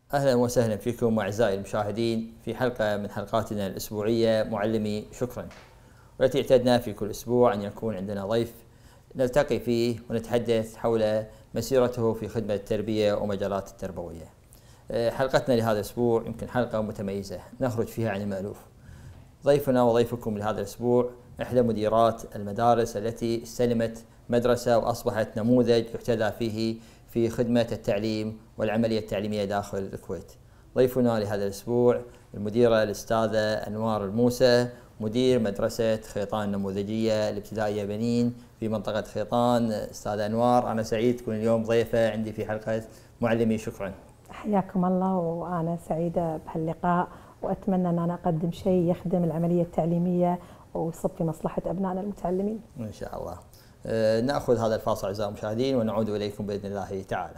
أهلا وسهلا فيكم أعزائي المشاهدين في حلقة من حلقاتنا الأسبوعية معلمي شكرا، والتي اعتدنا في كل أسبوع أن يكون عندنا ضيف نلتقي فيه ونتحدث حول مسيرته في خدمة التربية ومجالات التربوية. حلقتنا لهذا الأسبوع يمكن حلقة متميزة نخرج فيها عن المألوف. ضيفنا وضيفكم لهذا الأسبوع إحدى مديرات المدارس التي استلمت مدرسة وأصبحت نموذج يحتذى فيه في خدمة التعليم والعملية التعليمية داخل الكويت. ضيفنا لهذا الأسبوع المديرة الأستاذة أنوار الموسى، مدير مدرسة خيطان النموذجية الابتدائية بنين في منطقة خيطان. أستاذة أنوار، أنا سعيد تكون اليوم ضيفة عندي في حلقة معلمي شكرا. حياكم الله، وأنا سعيدة بهاللقاء، وأتمنى أن أنا أقدم شيء يخدم العملية التعليمية ويصب في مصلحة أبنائنا المتعلمين إن شاء الله. نأخذ هذا الفاصل أعزائي المشاهدين ونعود إليكم بإذن الله تعالى.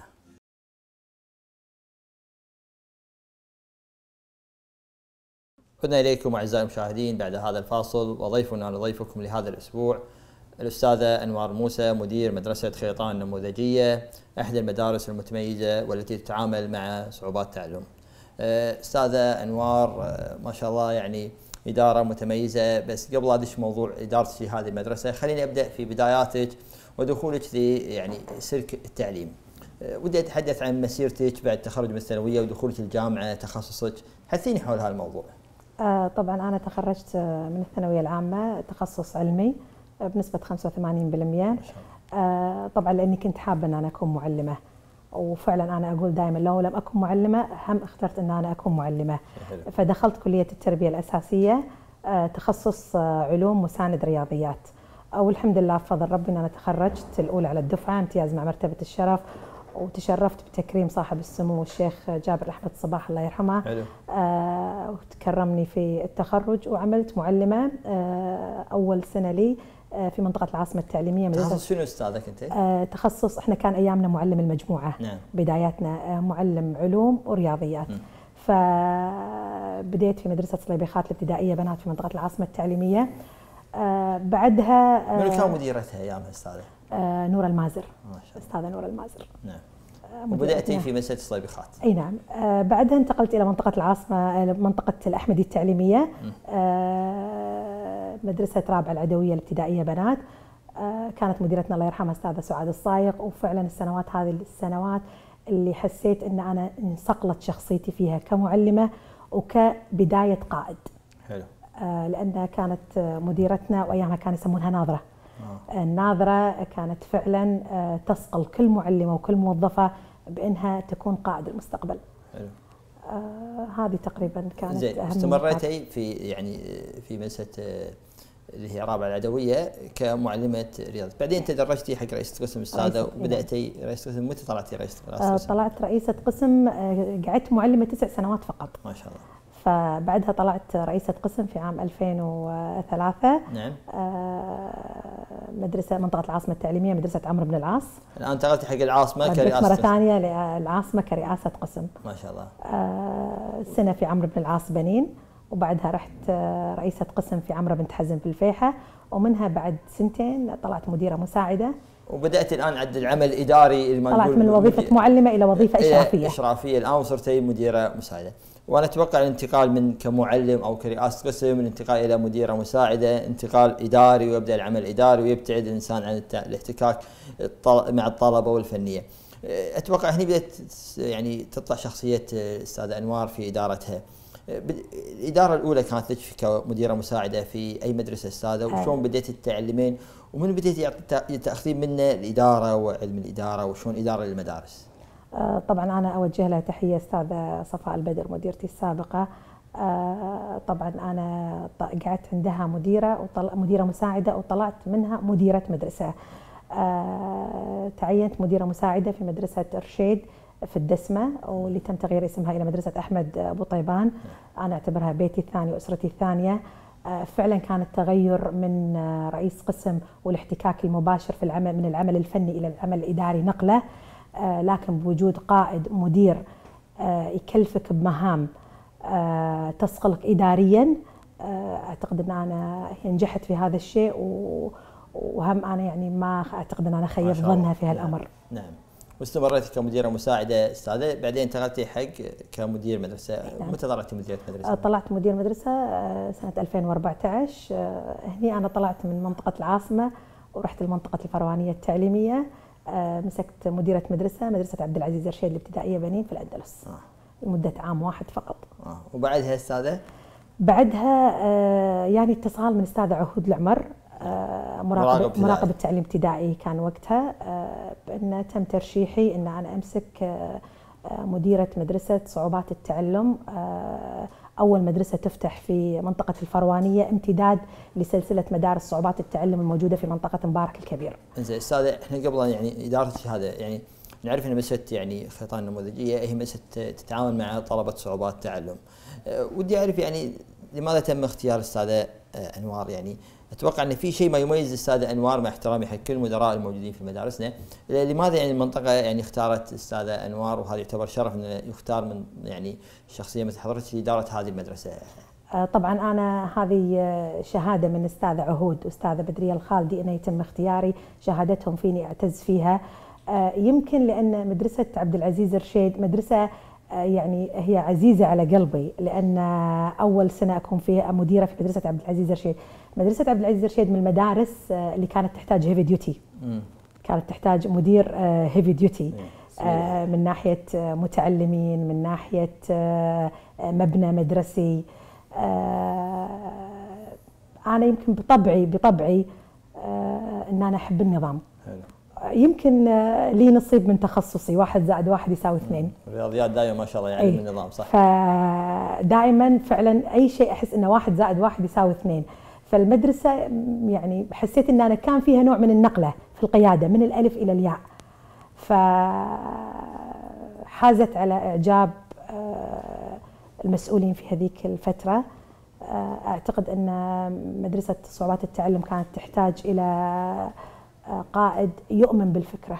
عدنا إليكم أعزائي المشاهدين بعد هذا الفاصل، وضيفنا لضيفكم لهذا الأسبوع الأستاذة أنوار موسى، مدير مدرسة خيطان النموذجية، إحدى المدارس المتميزة والتي تتعامل مع صعوبات التعلم. أستاذة أنوار، ما شاء الله يعني إدارة متميزة، بس قبل أدش موضوع إدارتك في هذه المدرسة خليني أبدأ في بداياتك ودخولك في يعني سلك التعليم. ودي أتحدث عن مسيرتك بعد التخرج من الثانوية ودخولك الجامعة، تخصصك، حثيني حول هذا الموضوع. طبعا أنا تخرجت من الثانوية العامة تخصص علمي بنسبة 85%. طبعا لأني كنت حابة أن أنا أكون معلمة، وفعلا أنا أقول دائما لو لم أكن معلمة هم اخترت أن أنا أكون معلمة. فدخلت كلية التربية الأساسية تخصص علوم مساند رياضيات، والحمد لله بفضل ربي أن أنا تخرجت الأولى على الدفعة، امتياز مع مرتبة الشرف، وتشرفت بتكريم صاحب السمو الشيخ جابر أحمد صباح الله يرحمه. وتكرمني في التخرج، وعملت معلمة أول سنة لي في منطقة العاصمة التعليمية. تخصص شنو أستاذة كنت؟ تخصص احنا كان أيامنا معلم المجموعة. نعم. بداياتنا معلم علوم ورياضيات. فبديت في مدرسة صليبيخات الابتدائية بنات في منطقة العاصمة التعليمية. بعدها من كان مديرتها أيامها أستاذة؟ نور المازر. ما شاء الله. أستاذة نور المازر. نعم. وبدأتي في مدرسة الصليبيخات. اي نعم. بعدها انتقلت الى منطقه العاصمه، منطقه الاحمدي التعليميه. مدرسه رابعه العدويه الابتدائيه بنات. كانت مديرتنا الله يرحمها استاذه سعاد الصايغ، وفعلا هذه السنوات اللي حسيت ان انا انصقلت شخصيتي فيها كمعلمه وكبدايه قائد. حلو. لانها كانت مديرتنا، وايامها كانوا يسمونها ناظره. الناظره كانت فعلا تصقل كل معلمه وكل موظفه بانها تكون قائد المستقبل. حلو. هذه تقريبا كانت زين. استمريتي في مدرسه اللي هي رابعه العدويه كمعلمه رياضه، بعدين تدرجتي حق رئيسه قسم استاذه وبداتي رئيسه قسم. متى طلعتي رئيسه قسم؟ طلعت رئيسه قسم، قعدت معلمه 9 سنوات فقط. ما شاء الله. فبعدها طلعت رئيسة قسم في عام 2003. نعم. مدرسة منطقة العاصمة التعليمية، مدرسة عمرو بن العاص. الآن انتقلتي حق العاصمة كرئاسة مرة ثانية للعاصمة كرئاسة قسم. ما شاء الله. سنة في عمرو بن العاص بنين، وبعدها رحت رئيسة قسم في عمرو بنت حزم في الفيحة، ومنها بعد سنتين طلعت مديرة مساعدة. وبدأت الآن عند العمل الإداري، طلعت من وظيفة معلمة إلى وظيفة إشرافية. إشرافية الآن وصرتي مديرة مساعدة. وأنا أتوقع الانتقال من كمعلم أو كرئاسة قسم، الانتقال إلى مديرة مساعدة انتقال إداري، ويبدأ العمل الإداري ويبتعد الإنسان عن الاحتكاك مع الطلبة والفنية. أتوقع هنا بدأت يعني تطلع شخصية الأستاذة أنوار في إدارتها. الإدارة الأولى كانت لك كمديرة مساعدة في أي مدرسة أستاذة، وشون بديتي تتعلمين ومن بديتي تأخذين منه الإدارة وعلم الإدارة وشون إدارة للمدارس؟ طبعا أنا أوجه لها تحية أستاذة صفاء البدر مديرتي السابقة. طبعا أنا قعدت عندها مديرة مساعدة، وطلعت منها مديرة مدرسة. تعينت مديرة مساعدة في مدرسة رشيد في الدسمة، واللي تم تغيير اسمها إلى مدرسة أحمد أبو طيبان. أنا أعتبرها بيتي الثاني وأسرتي الثانية. فعلا كان التغير من رئيس قسم والاحتكاك المباشر في العمل من العمل الفني إلى العمل الإداري نقلة، لكن بوجود قائد مدير يكلفك بمهام تصقلك إداريا. أعتقد أن أنا نجحت في هذا الشيء، وهم أنا يعني ما أعتقد أن أنا خيب ظنها في هالأمر. نعم. واستمريتي كمديره مساعده استاذه، بعدين انتقلتي حق كمدير مدرسه. نعم. متى طلعتي مديره مدرسه؟ طلعت مدير مدرسه سنه 2014. هني انا طلعت من منطقه العاصمه ورحت لمنطقه الفروانيه التعليميه. مسكت مديره مدرسه عبد العزيز رشيد الابتدائيه بنين في الاندلس لمده عام واحد فقط. وبعدها استاذه؟ بعدها يعني اتصال من استاذ عهود العمر مراقب التعليم الابتدائي كان وقتها، بأن تم ترشيحي أن أنا أمسك مديرة مدرسة صعوبات التعلم، أول مدرسة تفتح في منطقة الفروانية امتداد لسلسلة مدارس صعوبات التعلم الموجودة في منطقة مبارك الكبير. زين استاذة، احنا قبل يعني إدارة هذا يعني نعرف أن مدرسة يعني خيطان النموذجية هي مدرسة تتعامل مع طلبة صعوبات التعلم. ودي أعرف يعني لماذا تم اختيار الأستاذة أنوار؟ يعني اتوقع ان في شيء ما يميز الاستاذه انوار مع احترامي حق كل المدراء الموجودين في مدارسنا، لماذا يعني المنطقه يعني اختارت الاستاذه انوار، وهذا يعتبر شرف انه يختار من يعني شخصيه مثل حضرتك لاداره هذه المدرسه؟ طبعا انا هذه شهاده من استاذه عهود واستاذه بدريه الخالدي انه يتم اختياري، شهادتهم فيني اعتز فيها. يمكن لان مدرسه عبد العزيز رشيد مدرسه يعني هي عزيزه على قلبي، لان اول سنه اكون فيها مديره في مدرسه عبد العزيز رشيد. مدرسه عبد العزيز رشيد من المدارس اللي كانت تحتاج هيفي ديوتي، كانت تحتاج مدير هيفي ديوتي من ناحيه متعلمين، من ناحيه مبنى مدرسي. انا يمكن بطبعي ان انا احب النظام. يمكن لي نصيب من تخصصي، 1 زائد 1 يساوي 2. الرياضيات دائما ما شاء الله يعني من النظام، صح؟ فدائما فعلا اي شيء احس انه 1 زائد 1 يساوي 2. فالمدرسه يعني حسيت ان انا كان فيها نوع من النقله في القياده من الالف الى الياء، فحازت على اعجاب المسؤولين في هذيك الفتره. اعتقد ان مدرسه صعوبات التعلم كانت تحتاج الى قائد يؤمن بالفكره.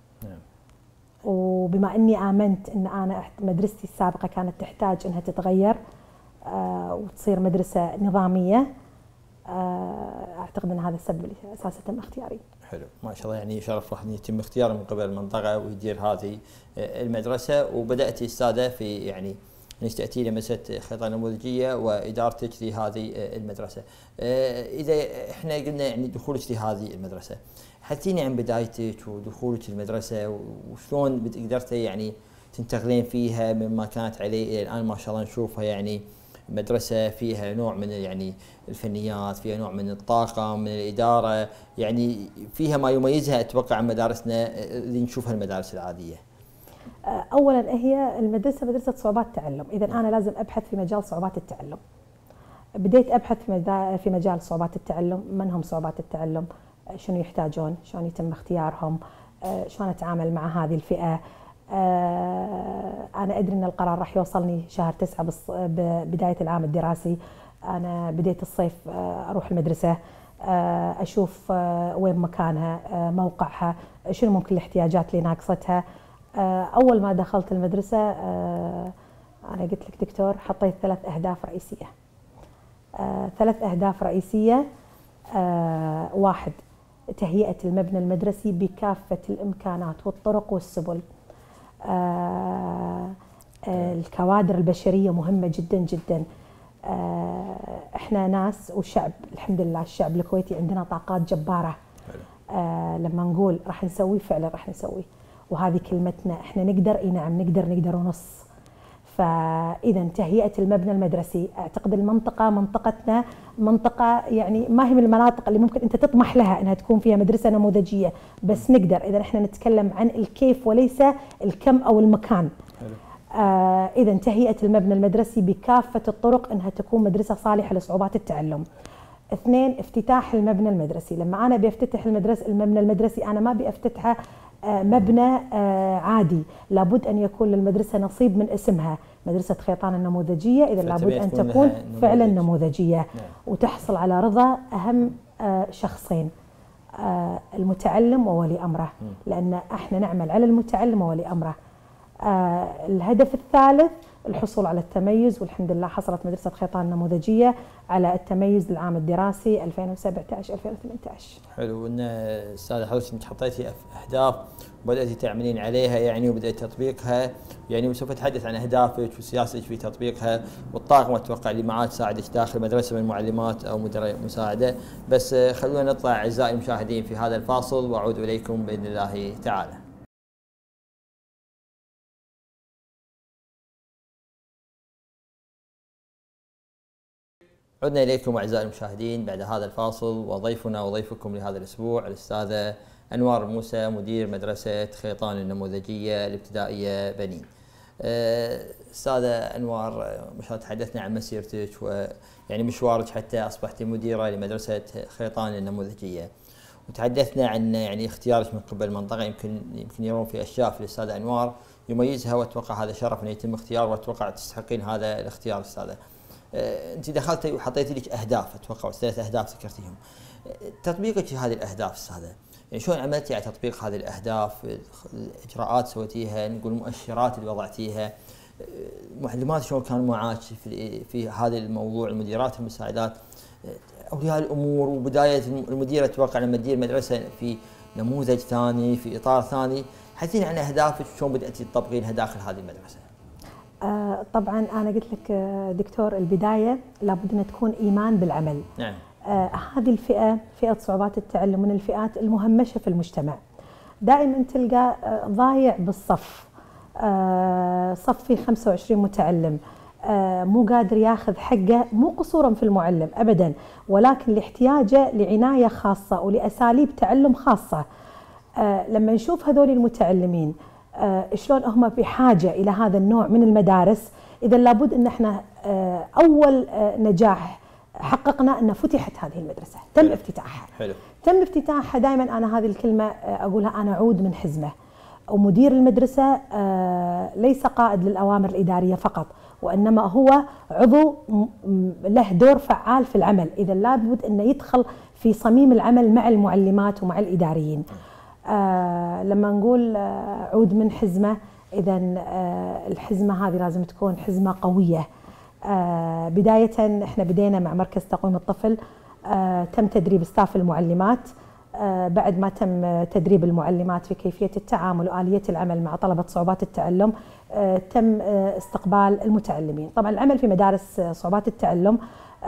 وبما اني امنت ان انا مدرستي السابقه كانت تحتاج انها تتغير وتصير مدرسه نظاميه، اعتقد ان هذا السبب اساسا تم اختياري. حلو، ما شاء الله، يعني شرف راح يتم اختياره من قبل المنطقه ويدير هذه المدرسه. وبداتي استاذه في يعني انك تاتي لمدرسه خيطان النموذجيه وادارتك لهذه المدرسه. اذا احنا قلنا يعني دخولك لهذه المدرسه، حدثيني عن بدايتك ودخولك المدرسه وشلون قدرتي يعني تنتقلين فيها مما كانت عليه الى الان. ما شاء الله نشوفها يعني مدرسه فيها نوع من يعني الفنيات، فيها نوع من الطاقه، من الاداره، يعني فيها ما يميزها اتوقع عن مدارسنا اللي نشوفها المدارس العاديه. اولا هي المدرسه مدرسه صعوبات التعلم، اذا انا لازم ابحث في مجال صعوبات التعلم. بديت ابحث في مجال صعوبات التعلم، من هم صعوبات التعلم، شنو يحتاجون، شلون يتم اختيارهم، شلون اتعامل مع هذه الفئه. انا ادري ان القرار راح يوصلني شهر 9 ببدايه العام الدراسي. انا بديت الصيف اروح المدرسه اشوف وين مكانها، موقعها، شنو ممكن الاحتياجات اللي ناقصتها. اول ما دخلت المدرسه انا قلت لك دكتور حطيت 3 أهداف رئيسيه. 3 أهداف رئيسيه. 1 تهيئه المبنى المدرسي بكافه الامكانات والطرق والسبل. الكوادر البشريه مهمه جدا جدا. احنا ناس وشعب، الحمد لله الشعب الكويتي عندنا طاقات جباره. لما نقول راح نسوي فعلا راح نسوي، وهذه كلمتنا. احنا نقدر، اي نعم نقدر ونص. فاذا تهيئه المبنى المدرسي، اعتقد منطقتنا منطقه يعني ما هي من المناطق اللي ممكن انت تطمح لها انها تكون فيها مدرسه نموذجيه، بس نقدر اذا احنا نتكلم عن الكيف وليس الكم او المكان. اذا تهيئه المبنى المدرسي بكافه الطرق انها تكون مدرسه صالحه لصعوبات التعلم. 2 افتتاح المبنى المدرسي. لما انا بيفتتح المبنى المدرسي انا ما بيفتتحه مبنى عادي، لابد ان يكون للمدرسه نصيب من اسمها مدرسه خيطان النموذجيه. اذا لابد ان تكون فعلا نموذجيه وتحصل على رضا اهم شخصين، المتعلم وولي امره، لان احنا نعمل على المتعلم وولي امره. الهدف الثالث الحصول على التميز، والحمد لله حصلت مدرسة خيطان النموذجية على التميز للعام الدراسي 2017-2018. حلو. ان استاذه حضرتك انت حطيتي اهداف وبداتي تعملين عليها يعني وبدات تطبيقها يعني، وسوف اتحدث عن اهدافك وسياستك في تطبيقها والطاقم اتوقع اللي معاه تساعدك داخل المدرسه من معلمات او مدراء مساعده. بس خلونا نطلع اعزائي المشاهدين في هذا الفاصل واعود اليكم باذن الله تعالى. عدنا إليكم أعزائي المشاهدين بعد هذا الفاصل، وضيفنا وضيفكم لهذا الأسبوع الأستاذة أنوار موسى مدير مدرسة خيطان النموذجية الابتدائية بنين. أستاذة أنوار، ما شاء الله تحدثنا عن مسيرتك ويعني مشوارك حتى أصبحت مديرة لمدرسة خيطان النموذجية، وتحدثنا عن يعني اختيارك من قبل المنطقة. يمكن يرون في أشياء في الأستاذة أنوار يميزها، وأتوقع هذا شرف أن يتم اختيار، وأتوقع تستحقين هذا الاختيار أستاذة. انت دخلتي وحطيتي لك اهداف، اتوقع 3 اهداف ذكرتيهم. تطبيقك لهذه الاهداف استاذه، يعني شلون عملتي على تطبيق هذه الاهداف؟ الاجراءات سويتيها، نقول المؤشرات اللي وضعتيها، معلمات شلون كانوا معاك في هذا الموضوع، المديرات المساعدات، اولياء الامور، وبدايه المدير اتوقع لما تدير مدرسه في نموذج ثاني في اطار ثاني. حدثينا عن اهدافك شلون بداتي تطبقينها داخل هذه المدرسه. طبعا أنا قلت لك دكتور، البداية لابد أن تكون إيمان بالعمل. نعم. هذه الفئة، فئة صعوبات التعلم، من الفئات المهمشة في المجتمع. دائما تلقى ضايع بالصف، صف فيه 25 متعلم، مو قادر ياخذ حقه، مو قصورا في المعلم أبدا، ولكن لاحتياجه لعناية خاصة ولأساليب تعلم خاصة. لما نشوف هذول المتعلمين شلون هم بحاجة إلى هذا النوع من المدارس، إذا لابد أن احنا أول نجاح حققنا أن فتحت هذه المدرسة، تم افتتاحها. حلو. تم افتتاحها. دائما أنا هذه الكلمة أقولها، أنا عود من حزمة، ومدير المدرسة ليس قائد للأوامر الإدارية فقط، وإنما هو عضو له دور فعال في العمل. إذا لابد أنه يدخل في صميم العمل مع المعلمات ومع الإداريين. لما نقول عود من حزمة، إذا الحزمة هذه لازم تكون حزمة قوية. بداية احنا بدينا مع مركز تقويم الطفل، تم تدريب ستاف المعلمات. بعد ما تم تدريب المعلمات في كيفية التعامل وآلية العمل مع طلبة صعوبات التعلم، تم استقبال المتعلمين. طبعا العمل في مدارس صعوبات التعلم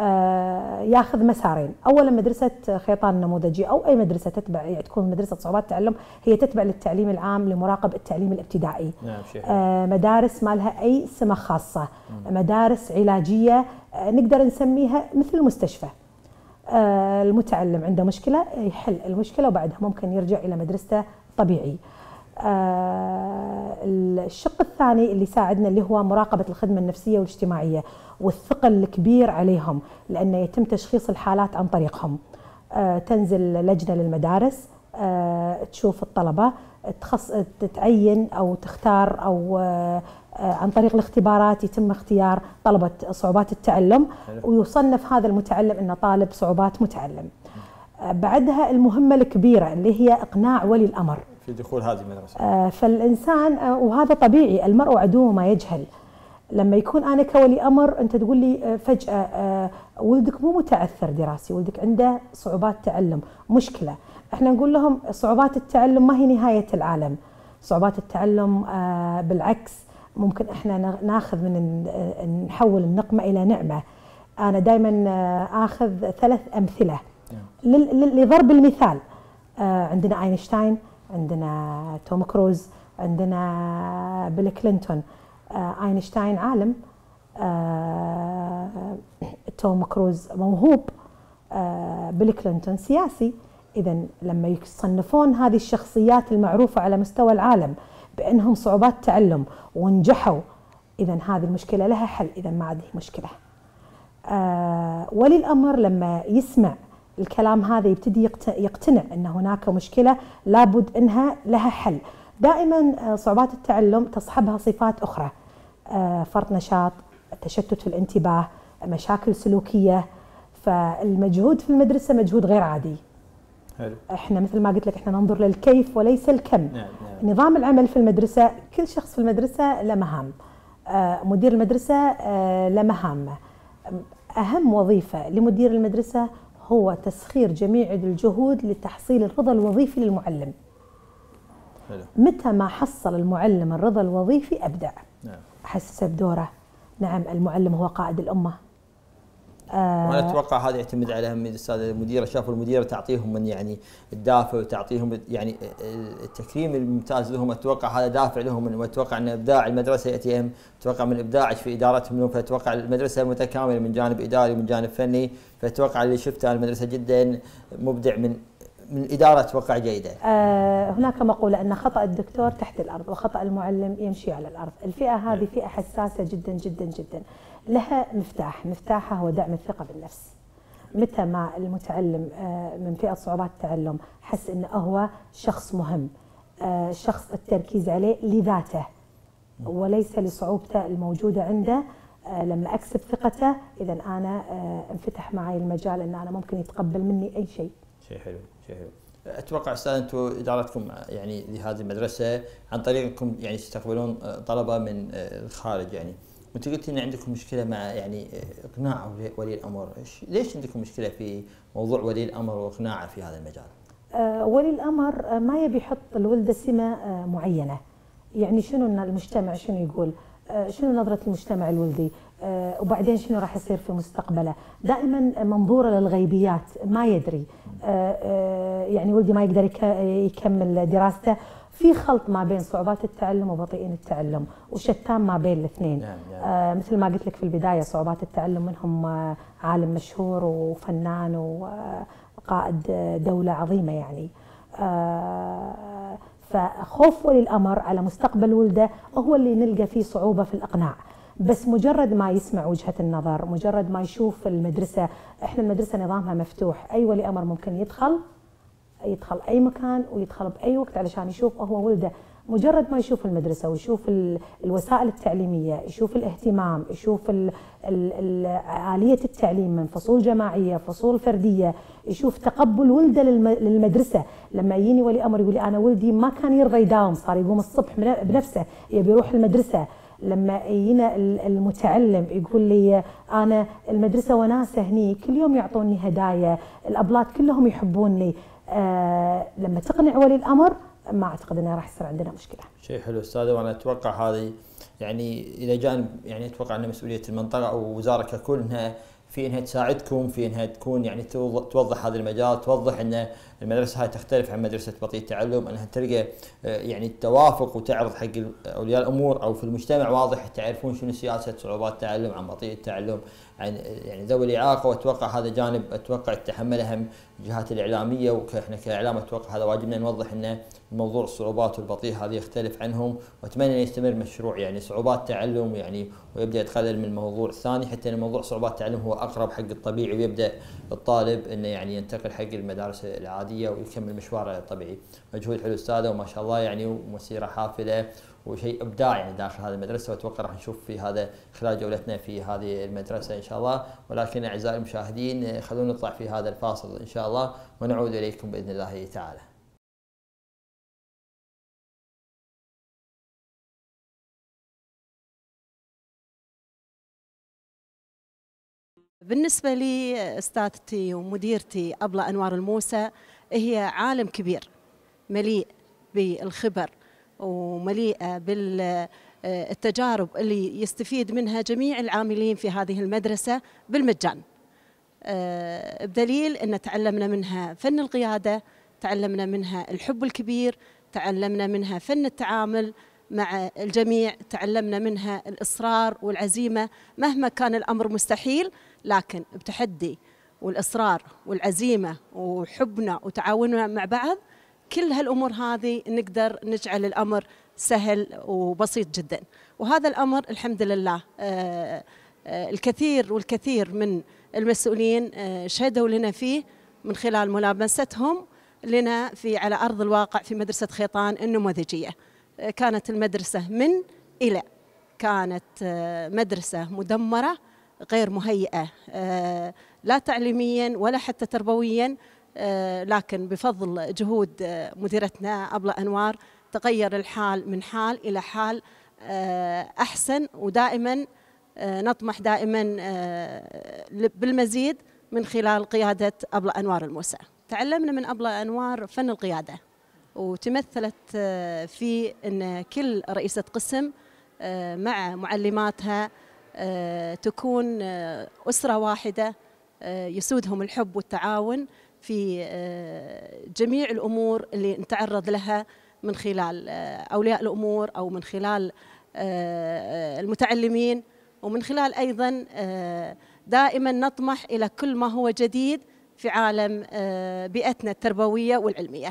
ياخذ مسارين. اولا مدرسه خيطان النموذجي او اي مدرسه تتبع، يعني تكون مدرسه صعوبات التعلم، هي تتبع للتعليم العام لمراقب التعليم الابتدائي. نعم. مدارس ما لها اي سمه خاصه، مدارس علاجيه نقدر نسميها مثل المستشفى. المتعلم عنده مشكله يحل المشكله وبعدها ممكن يرجع الى مدرسته طبيعي. الشق الثاني اللي ساعدنا اللي هو مراقبة الخدمة النفسية والاجتماعية والثقل الكبير عليهم، لأنه يتم تشخيص الحالات عن طريقهم. تنزل لجنة للمدارس تشوف الطلبة، تتعين أو تختار، أو عن طريق الاختبارات يتم اختيار طلبة صعوبات التعلم، ويصنف هذا المتعلم أنه طالب صعوبات متعلم. بعدها المهمة الكبيرة اللي هي إقناع ولي الأمر في دخول هذه المدرسة. فالإنسان وهذا طبيعي، المرء عدو ما يجهل. لما يكون أنا كولي أمر أنت تقول لي فجأة ولدك مو متعثر دراسي، ولدك عنده صعوبات تعلم، مشكلة، احنا نقول لهم صعوبات التعلم ما هي نهاية العالم. صعوبات التعلم بالعكس ممكن احنا ناخذ نحول النقمة إلى نعمة. أنا دائما آخذ 3 أمثلة لضرب المثال. عندنا أينشتاين، عندنا توم كروز، عندنا بيل كلينتون. أينشتاين عالم، توم كروز موهوب، بيل كلينتون سياسي. إذا لما يصنفون هذه الشخصيات المعروفة على مستوى العالم بأنهم صعوبات تعلم ونجحوا، إذا هذه المشكلة لها حل، إذا ما عاد مشكلة. ولي الأمر لما يسمع الكلام هذا يبتدي يقتنع أن هناك مشكلة لابد أنها لها حل. دائما صعوبات التعلم تصحبها صفات أخرى، فرط نشاط، تشتت في الانتباه، مشاكل سلوكية. فالمجهود في المدرسة مجهود غير عادي. حلو. احنا مثل ما قلت لك احنا ننظر للكيف وليس الكم. نعم. نظام العمل في المدرسة، كل شخص في المدرسة له مهام. مدير المدرسة له مهامه. أهم وظيفة لمدير المدرسة هو تسخير جميع الجهود لتحصيل الرضا الوظيفي للمعلم. متى ما حصل المعلم الرضا الوظيفي أبدع. أحسسه بدوره. نعم، المعلم هو قائد الأمة. وانا اتوقع هذا يعتمد على اهميه الاستاذ المديره، شافوا المديره تعطيهم من يعني الدافع وتعطيهم يعني التكريم الممتاز لهم، اتوقع هذا دافع لهم، واتوقع ان ابداع المدرسه ياتي اتوقع من ابداعك في ادارتهم، فاتوقع المدرسه متكامله من جانب اداري ومن جانب فني، فاتوقع اللي شفته المدرسه جدا مبدع من الاداره، اتوقع جيده. هناك مقوله ان خطا الدكتور تحت الارض وخطا المعلم يمشي على الارض، الفئه هذه فئه حساسه جدا جدا جدا. لها مفتاحها هو دعم الثقة بالنفس. متى ما المتعلم من فئة صعوبات التعلم حس انه هو شخص مهم، شخص التركيز عليه لذاته وليس لصعوبته الموجودة عنده، لما اكسب ثقته اذا انا انفتح معي المجال ان انا ممكن يتقبل مني اي شيء. شيء حلو، شيء حلو. اتوقع استاذ انتم ادارتكم يعني لهذه المدرسة عن طريقكم يعني تستقبلون طلبة من الخارج يعني. وانت قلت ان عندكم مشكله مع يعني اقناع ولي الامر، ليش عندكم مشكله في موضوع ولي الامر واقناعه في هذا المجال؟ ولي الامر ما يبي يحط الولده سمه معينه، يعني شنو المجتمع شنو يقول، شنو نظره المجتمع الولدي، وبعدين شنو راح يصير في مستقبله، دائما منظوره للغيبيات، ما يدري يعني ولدي ما يقدر يكمل دراسته، في خلط ما بين صعوبات التعلم وبطيئين التعلم وشتان ما بين الاثنين. مثل ما قلت لك في البدايه صعوبات التعلم منهم عالم مشهور وفنان وقائد دوله عظيمه يعني. فخوف ولي الامر على مستقبل ولده هو اللي نلقى فيه صعوبه في الاقناع، بس مجرد ما يسمع وجهه النظر، مجرد ما يشوف المدرسه، احنا المدرسه نظامها مفتوح، اي ولي امر ممكن يدخل اي مكان ويدخل باي وقت علشان يشوف هو ولده، مجرد ما يشوف المدرسه ويشوف الوسائل التعليميه، يشوف الاهتمام، يشوف آلية التعليم من فصول جماعيه، فصول فرديه، يشوف تقبل ولده للمدرسه. لما يجيني ولي امر يقول لي انا ولدي ما كان يرضى يداوم، صار يقوم الصبح بنفسه يبي يروح المدرسه. لما يجينا المتعلم يقول لي انا المدرسه وناسه هني، كل يوم يعطوني هدايا، الابلات كلهم يحبوني. لما تقنع ولي الامر ما اعتقد انه راح يصير عندنا مشكله. شيء حلو استاذ، وانا اتوقع هذه يعني الى جانب يعني اتوقع ان مسؤوليه المنطقه او وزاره ككل انها تساعدكم في انها تكون يعني توضح هذا المجال، توضح ان المدرسه هاي تختلف عن مدرسه بطيء التعلم، انها تلقى يعني التوافق وتعرض حق اولياء الامور او في المجتمع واضح تعرفون شنو سياسه صعوبات التعلم عن بطيء التعلم عن يعني ذوي الاعاقه. واتوقع هذا جانب اتوقع تتحمله هم الجهات الاعلاميه، واحنا كاعلام اتوقع هذا واجبنا نوضح ان موضوع الصعوبات والبطيء هذه يختلف عنهم، واتمنى ان يستمر مشروع يعني صعوبات تعلم يعني ويبدا يتقلل من الموضوع الثاني، حتى ان موضوع صعوبات التعلم هو اقرب حق الطبيعي، ويبدا الطالب انه يعني ينتقل حق المدارس العاديه ويكمل مشواره الطبيعي. مجهود حلو استاذه وما شاء الله يعني، ومسيره حافله وشيء ابداع يعني داخل هذه المدرسه، واتوقع راح نشوف في هذا خلال جولتنا في هذه المدرسه ان شاء الله. ولكن اعزائي المشاهدين خلونا نطلع في هذا الفاصل ان شاء الله ونعود اليكم باذن الله تعالى. بالنسبة لي استاذتي ومديرتي أبلة أنوار الموسى هي عالم كبير مليء بالخبر ومليئة بالتجارب اللي يستفيد منها جميع العاملين في هذه المدرسة بالمجان، بدليل أن تعلمنا منها فن القيادة، تعلمنا منها الحب الكبير، تعلمنا منها فن التعامل مع الجميع، تعلمنا منها الإصرار والعزيمة مهما كان الأمر مستحيل، لكن بتحدي والإصرار والعزيمة وحبنا وتعاوننا مع بعض، كل هالأمور هذه نقدر نجعل الأمر سهل وبسيط جدا. وهذا الأمر الحمد لله الكثير والكثير من المسؤولين شهدوا لنا فيه من خلال ملامستهم لنا على أرض الواقع في مدرسة خيطان النموذجية. كانت المدرسة من إلى كانت مدرسة مدمرة غير مهيئة لا تعليميا ولا حتى تربويا، لكن بفضل جهود مديرتنا أبلة أنوار تغير الحال من حال إلى حال أحسن، ودائما نطمح دائما بالمزيد من خلال قيادة أبلة أنوار الموسى. تعلمنا من أبلة أنوار فن القيادة، وتمثلت في أن كل رئيسة قسم مع معلماتها تكون أسرة واحدة يسودهم الحب والتعاون في جميع الأمور اللي نتعرض لها من خلال أولياء الأمور أو من خلال المتعلمين، ومن خلال أيضا دائما نطمح إلى كل ما هو جديد في عالم بيئتنا التربوية والعلمية.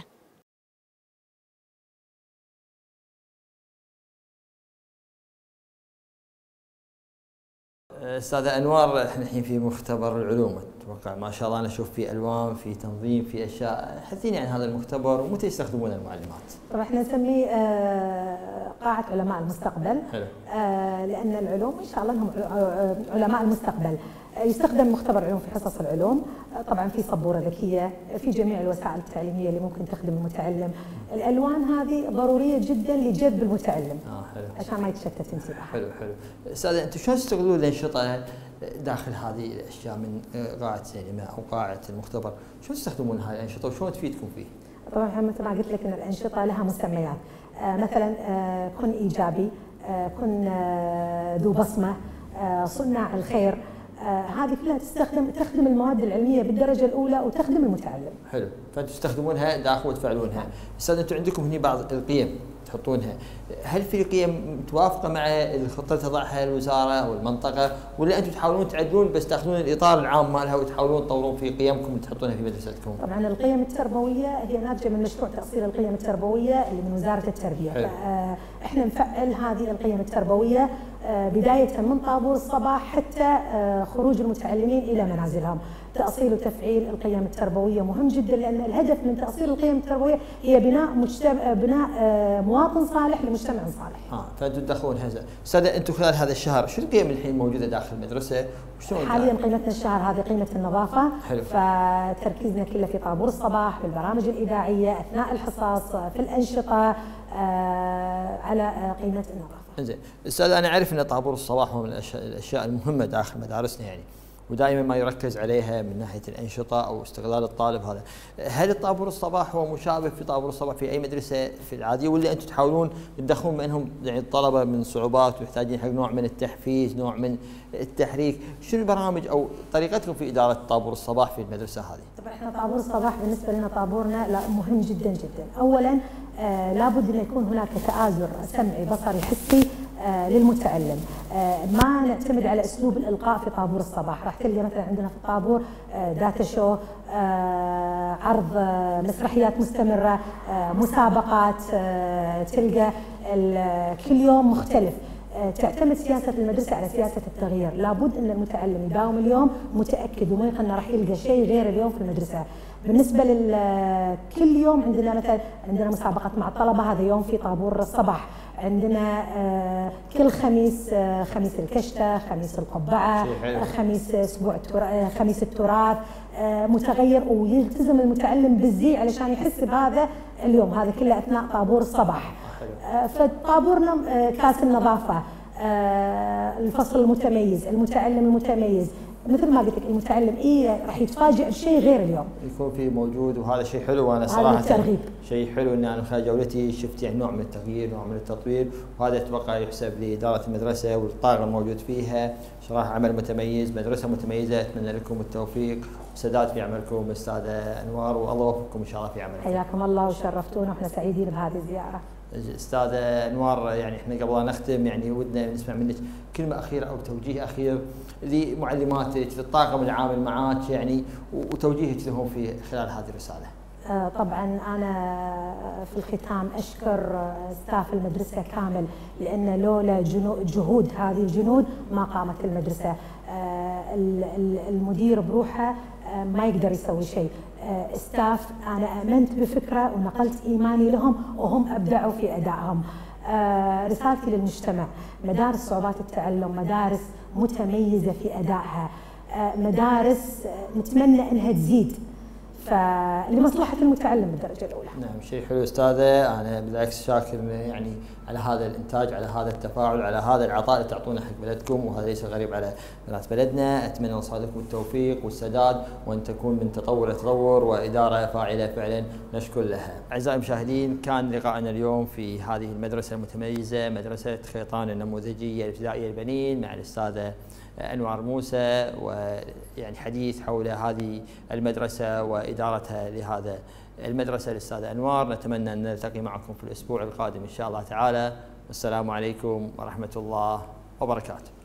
استاذة انوار، احنا الحين في مختبر العلوم، اتوقع ما شاء الله انا اشوف في الوان، في تنظيم، في اشياء، حدثيني عن هذا المختبر ومتى يستخدمونه المعلمات؟ طبعا احنا نسميه قاعة علماء المستقبل. حلو. لان العلوم ان شاء الله انهم علماء المستقبل. يستخدم مختبر العلوم في حصص العلوم، طبعا في سبوره ذكيه، في جميع الوسائل التعليميه اللي ممكن تخدم المتعلم. الالوان هذه ضروريه جدا لجذب المتعلم. حلو. عشان ما يتشتت انتباهه. حلو. استاذه، انتم شلون تستغلون الانشطه داخل هذه الاشياء من قاعه سينما او قاعه المختبر؟ شلون تستخدمون هذه الانشطه وشلون تفيدكم فيه؟ طبعا مثل ما قلت لك ان الانشطه لها مسميات، مثلا كن ايجابي، كن ذو بصمه، صناع الخير. هذه كلها تخدم المواد العلميه بالدرجه الاولى وتخدم المتعلم. حلو، فانتم تستخدمونها داخل وتفعلونها. استاذ، انتم عندكم هنا بعض القيم تحطونها، هل في قيم متوافقه مع الخطه اللي تضعها الوزاره او المنطقه، ولا انتم تحاولون تعدلون بس تاخذون الاطار العام مالها وتحاولون تطورون في قيمكم اللي تحطونها في مدرستكم؟ طبعا القيم التربويه هي ناتجه من مشروع تاصيل القيم التربويه اللي من وزاره التربيه. فاحنا نفعل هذه القيم التربويه بدايه من طابور الصباح حتى خروج المتعلمين الى منازلهم. تأصيل وتفعيل القيم التربوية مهم جدا، لأن الهدف من تأصيل القيم التربوية هي بناء مواطن صالح لمجتمع صالح. فأنتم تدخلون هذا. أستاذة، أنتم خلال هذا الشهر شو القيم الحين موجودة داخل المدرسة؟ حاليا قيمتنا الشهر هذه قيمة النظافة. حلو. فتركيزنا كله في طابور الصباح، في البرامج الإذاعية، أثناء الحصص، في الأنشطة، على قيمة النظافة. زين، أستاذ، أنا أعرف أن طابور الصباح هو من الأشياء المهمة داخل مدارسنا يعني، ودائما ما يركز عليها من ناحيه الانشطه او استغلال الطالب هذا. هل طابور الصباح هو مشابه في طابور الصباح في اي مدرسه في العاديه، ولا انتم تحاولون تدخلون منهم يعني الطلبه من صعوبات ويحتاجين حق نوع من التحفيز، نوع من التحريك؟ شنو البرامج او طريقتكم في اداره طابور الصباح في المدرسه هذه؟ طبعا احنا طابور الصباح بالنسبه لنا طابورنا مهم جدا جدا. اولا لابد ان يكون هناك تآزر سمعي بصري حسي للمتعلم. ما نعتمد على اسلوب الالقاء في طابور الصباح. راح تلقى مثلا عندنا في الطابور داتا شو، عرض مسرحيات مستمره، مسابقات، تلقى كل يوم مختلف. تعتمد سياسه المدرسه على سياسه التغيير. لابد ان المتعلم يداوم اليوم متاكد وميقن انه راح يلقى شيء غير اليوم في المدرسه. بالنسبه كل يوم عندنا مثلا مسابقات مع الطلبه، هذا يوم في طابور الصباح. عندنا كل خميس خميس الكشته، خميس القبعه، خميس اسبوع خميس التراث، متغير، ويلتزم المتعلم بالزي علشان يحس بهذا اليوم. هذا كله اثناء طابور الصباح. فطابورنا كاس النظافه، الفصل المتميز، المتعلم المتميز. مثل ما قلت لك المتعلم راح يتفاجئ بشيء غير اليوم يكون في موجود، وهذا شيء حلو. وانا صراحه شيء حلو ان انا خلال جولتي شفت يعني نوع من التغيير، نوع من التطوير، وهذا اتوقع يحسب لاداره المدرسه والطاقم الموجود فيها. صراحه عمل متميز، مدرسه متميزه، اتمنى لكم التوفيق والسداد في عملكم استاذه انوار، والله يوفقكم ان شاء الله في عملكم. حياكم الله وشرفتونا واحنا سعيدين بهذه الزياره. استاذه انوار، يعني احنا قبل لا نختم يعني ودنا نسمع منك كلمه اخيره او توجيه اخير لمعلماتك، للطاقم العامل معك يعني، وتوجيهك لهم في خلال هذه الرساله. طبعا انا في الختام اشكر ستاف المدرسه كامل، لان لولا جهود هذه الجنود ما قامت المدرسه. المدير بروحه ما يقدر يسوي شيء. ستاف انا امنت بفكره ونقلت ايماني لهم وهم ابدعوا في ادائهم. رسالتي للمجتمع، مدارس صعوبات التعلم مدارس متميزه في ادائها، مدارس نتمنى انها تزيد فلمصلحة المتعلم بالدرجة الأولى. نعم، شيء حلو أستاذة. أنا بالعكس شاكر يعني على هذا الإنتاج، على هذا التفاعل، على هذا العطاء اللي تعطونه حق بلدكم، وهذا ليس غريب على بنات بلدنا. أتمنى الله لكم التوفيق والسداد، وأن تكون من تطور لتطور وإدارة فاعلة فعلا نشكر لها. أعزائي المشاهدين، كان لقاءنا اليوم في هذه المدرسة المتميزة، مدرسة خيطان النموذجية الابتدائية البنين، مع الأستاذة أنوار موسى، ويعني حديث حول هذه المدرسة وإدارتها لهذا المدرسة الأستاذة أنوار. نتمنى أن نلتقي معكم في الأسبوع القادم إن شاء الله تعالى، والسلام عليكم ورحمة الله وبركاته.